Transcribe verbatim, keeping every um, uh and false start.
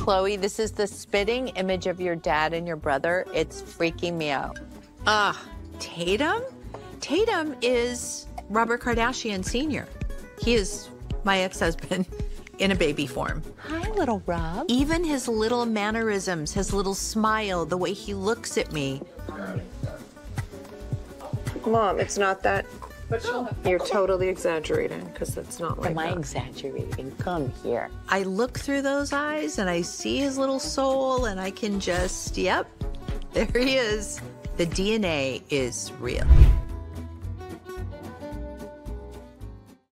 Chloe, this is the spitting image of your dad and your brother. It's freaking me out. Ah, Tatum? Tatum is Robert Kardashian Senior He is my ex-husband in a baby form. Hi, little Rob. Even his little mannerisms, his little smile, the way he looks at me. Mom, it's not that. You're totally exaggerating, because it's not like Am I that. exaggerating? Come here. I look through those eyes and I see his little soul and I can just, yep, there he is. The D N A is real.